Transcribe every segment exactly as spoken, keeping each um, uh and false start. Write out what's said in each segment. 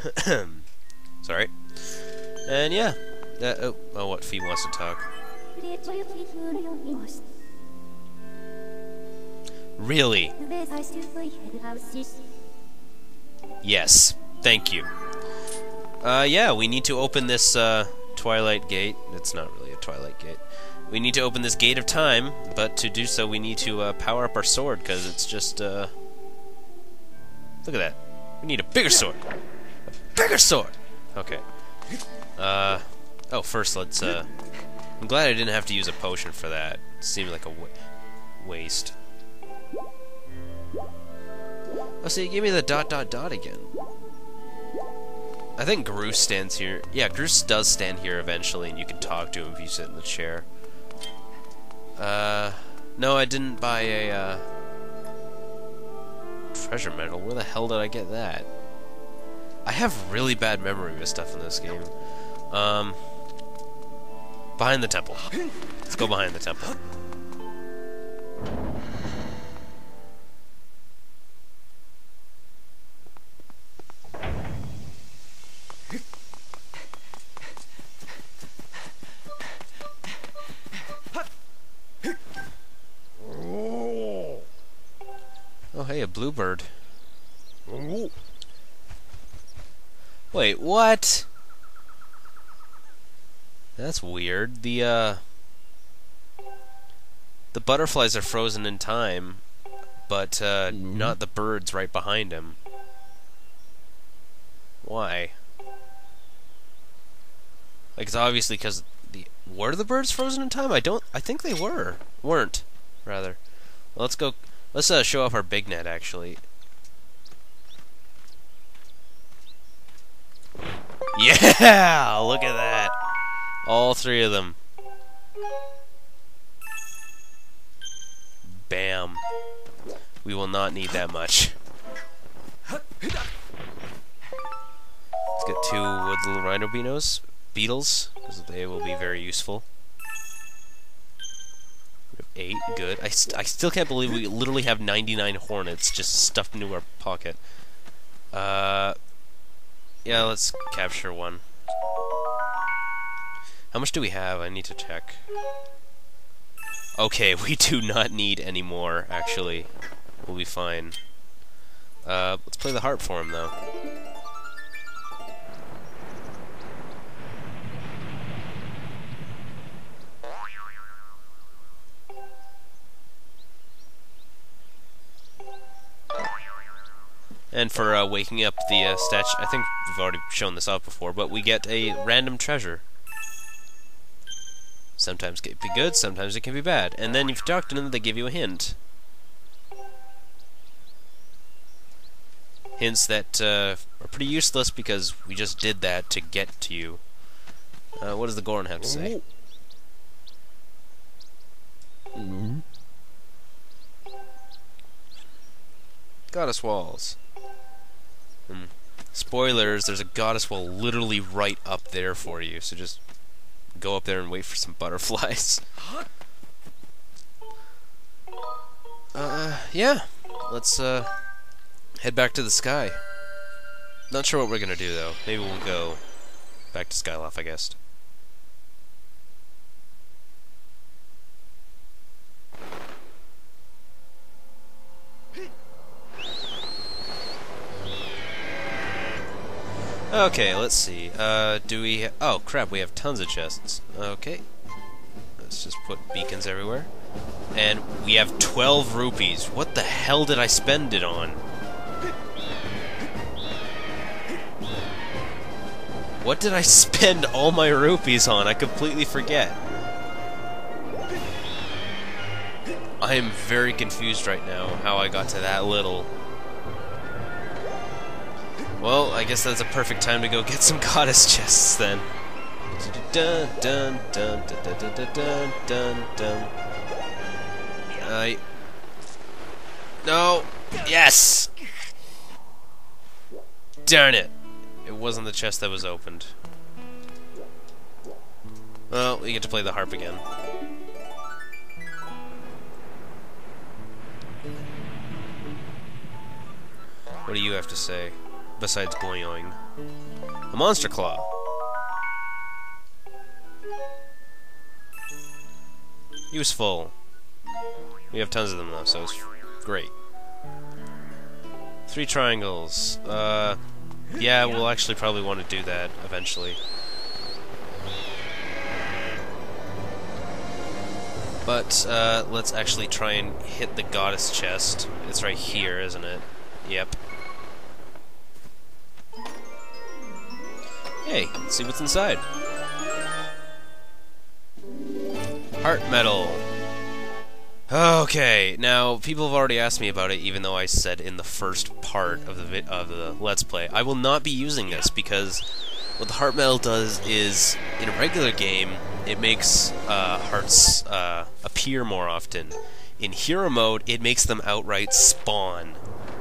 Sorry. And yeah. Uh, oh, oh, what? Fee wants to talk. Really? Yes. Thank you. Uh, yeah, we need to open this, uh, Twilight Gate. It's not really a Twilight Gate. We need to open this Gate of Time, but to do so we need to, uh, power up our sword, because it's just, uh... Look at that. We need a bigger sword. A bigger sword! Okay. Uh... Oh, first let's, uh... I'm glad I didn't have to use a potion for that. It seemed like a wa waste. Oh, so you gave me the dot dot dot again. I think Groose stands here. Yeah, Groose does stand here eventually, and you can talk to him if you sit in the chair. Uh... No, I didn't buy a, uh... treasure medal. Where the hell did I get that? I have really bad memory with stuff in this game. Um... Behind the temple. Let's go behind the temple. Oh, hey, a bluebird. Wait, what? That's weird. The, uh... The butterflies are frozen in time, but, uh, mm-hmm. not the birds right behind him. Why? Like, it's obviously because the... Were the birds frozen in time? I don't... I think they were. Weren't, rather. Well, let's go... Let's, uh, show off our big net, actually. Yeah! Look at that! All three of them. Bam. We will not need that much. Let's get two wood little rhino beanos, beetles, because they will be very useful. We have eight, good. I, st I still can't believe we literally have ninety-nine hornets just stuffed into our pocket. Uh, yeah, let's capture one. How much do we have? I need to check. Okay, we do not need any more, actually. We'll be fine. Uh, let's play the harp for him, though. And for uh, waking up the uh, statue, I think we've already shown this off before, but we get a random treasure. Sometimes it can be good, sometimes it can be bad. And then if you talk to them, they give you a hint. Hints that uh, are pretty useless because we just did that to get to you. Uh, what does the Goron have to say? Mm-hmm. Goddess walls. Hmm. Spoilers, there's a goddess wall literally right up there for you, so just go up there and wait for some butterflies. Uh, yeah. Let's, uh, head back to the sky. Not sure what we're gonna do, though. Maybe we'll go back to Skyloft, I guess. Okay, let's see. Uh, do we... Ha oh, crap, we have tons of chests. Okay. Let's just put beacons everywhere. And we have twelve rupees. What the hell did I spend it on? What did I spend all my rupees on? I completely forget. I am very confused right now how I got to that little. Well, I guess that's a perfect time to go get some goddess chests then. Dun dun dun dun dun dun dun dun dun. I. No. Yes. Darn it! It wasn't the chest that was opened. Well, we get to play the harp again. What do you have to say? besides boing? A monster claw. Useful. We have tons of them though, so it's great. Three triangles. Uh, yeah, we'll actually probably want to do that eventually. But uh, let's actually try and hit the goddess chest. It's right here, isn't it? Yep. Hey, let's see what's inside. Heart metal. Okay, now people have already asked me about it, even though I said in the first part of the vi of the Let's Play. I will not be using this because what the heart metal does is, in a regular game, it makes uh, hearts uh, appear more often. In hero mode, it makes them outright spawn.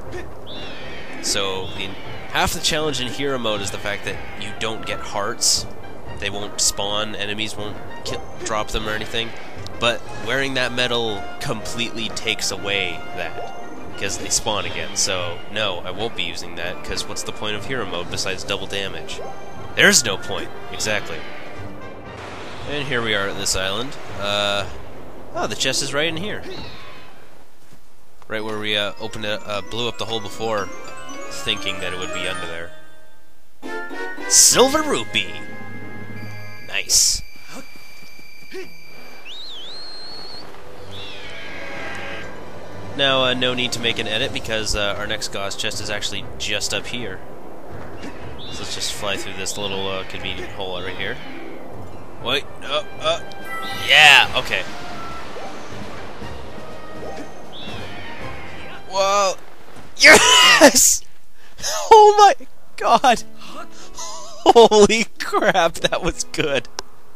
So in, half the challenge in hero mode is the fact that you don't get hearts. They won't spawn, enemies won't kill, drop them or anything. But wearing that medal completely takes away that, because they spawn again. So no, I won't be using that, because what's the point of hero mode besides double damage? There's no point, exactly. And here we are at this island. Uh, oh, the chest is right in here. Right where we uh, opened it, uh, blew up the hole before, thinking that it would be under there. Silver rupee! Nice. Now, uh, no need to make an edit because uh, our next goddess chest is actually just up here. So let's just fly through this little uh, convenient hole over here. Wait, uh, uh, yeah, okay. Whoa, yes! Oh my god! Holy crap, that was good.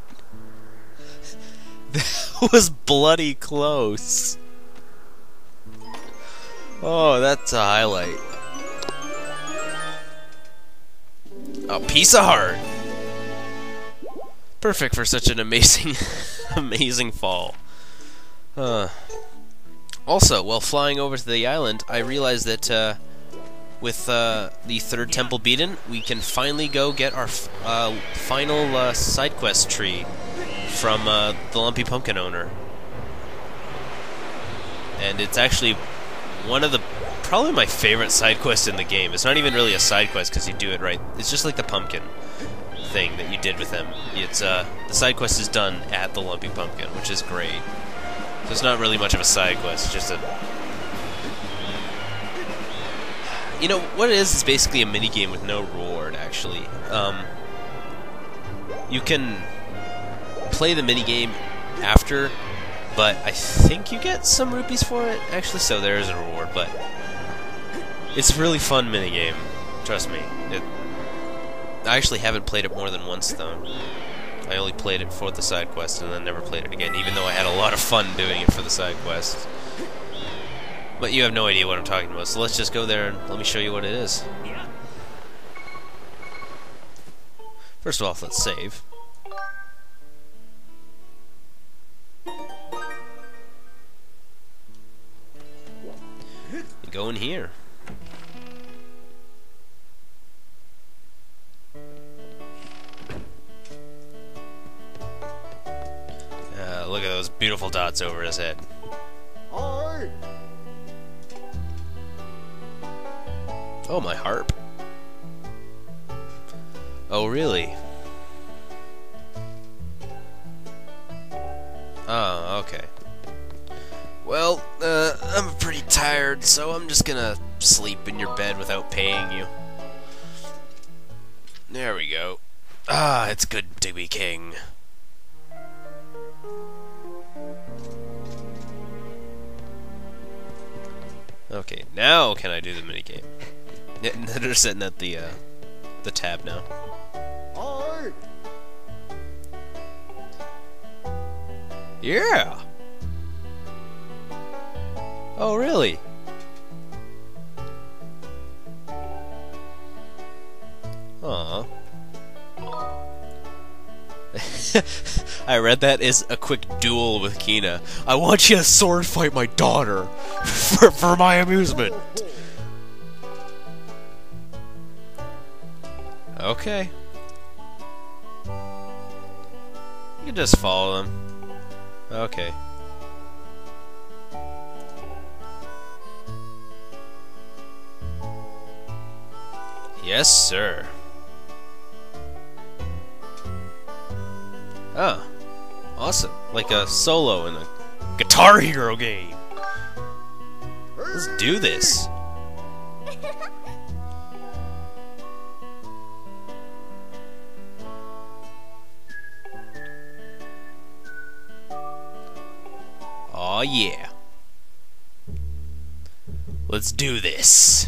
That was bloody close. Oh, that's a highlight. A piece of heart. Perfect for such an amazing, amazing fall. Uh, also, while flying over to the island, I realized that uh, with uh, the third temple beaten, we can finally go get our f uh, final uh, side quest tree from uh, the Lumpy Pumpkin owner. And it's actually one of the, probably my favorite side quest in the game. It's not even really a side quest because you do it right. It's just like the pumpkin thing that you did with him. It's uh, the side quest is done at the Lumpy Pumpkin, which is great. So it's not really much of a side quest. It's just a, you know what it is? Is basically a mini game with no reward. Actually, um, you can play the mini game after. But I think you get some rupees for it, actually, so there is a reward, but it's a really fun minigame, trust me. It, I actually haven't played it more than once, though. I only played it for the side quest and then never played it again, even though I had a lot of fun doing it for the side quest. But you have no idea what I'm talking about, so let's just go there and let me show you what it is. First of all, let's save. Go in here. Uh, look at those beautiful dots over his head. Oh, my harp. Oh, really? Oh, okay. Well, uh, I'm pretty tired, so I'm just gonna sleep in your bed without paying you. There we go. Ah, it's good to be king. Okay, now can I do the minigame? They're sitting at the, uh, the tab now. Yeah! Oh, really? Aww. I read that as a quick duel with Kina. I want you to sword fight my daughter for, for my amusement. Okay. You can just follow them. Okay. Yes, sir. Oh. Awesome. Like a solo in a Guitar Hero game. Let's do this. Aw, yeah. Let's do this.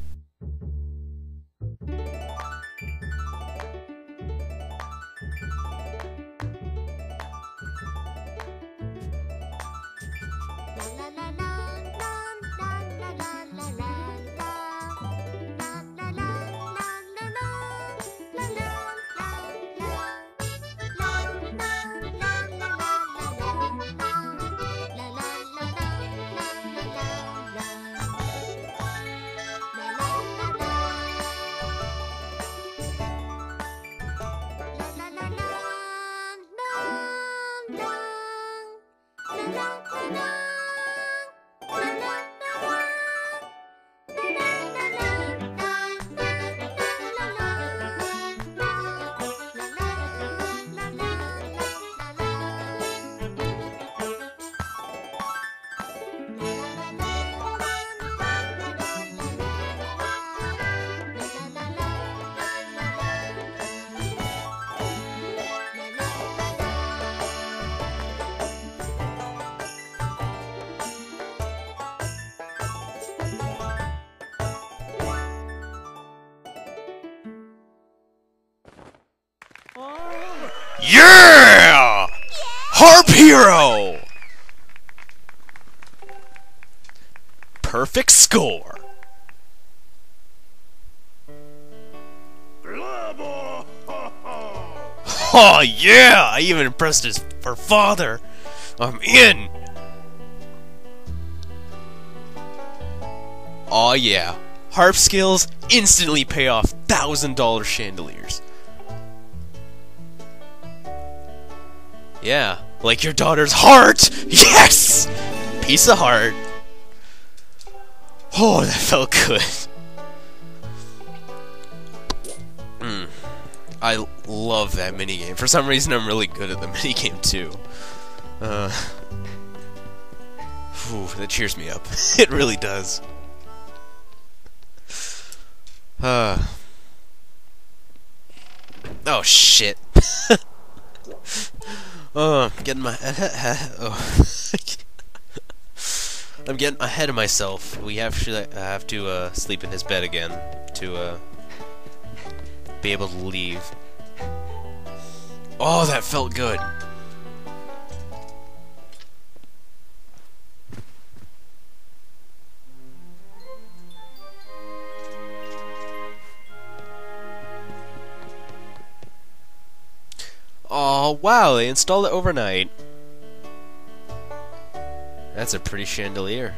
Yeah! Harp Hero! Perfect score. Oh yeah! I even impressed his her father. I'm in. Oh yeah. Harp skills instantly pay off thousand dollar chandeliers. Yeah, like your daughter's heart! Yes! Piece of heart. Oh, that felt good. Mm. I love that minigame. For some reason, I'm really good at the minigame, too. Uh, whew, that cheers me up. It really does. Uh. Oh, shit. Oh, I'm getting my oh. I'm getting ahead of myself. We have to I have to uh, sleep in his bed again to uh, be able to leave. Oh, that felt good. Oh, wow, they installed it overnight. That's a pretty chandelier.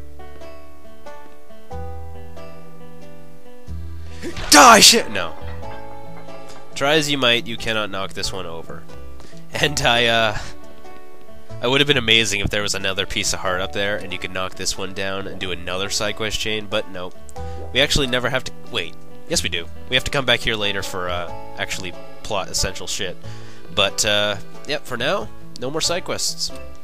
Die shit! No. Try as you might, you cannot knock this one over. And I, uh... I would have been amazing if there was another piece of heart up there and you could knock this one down and do another side quest chain, but nope. We actually never have to... Wait. Yes, we do. We have to come back here later for, uh, actually plot essential shit. But, uh, yep, for now, no more side quests.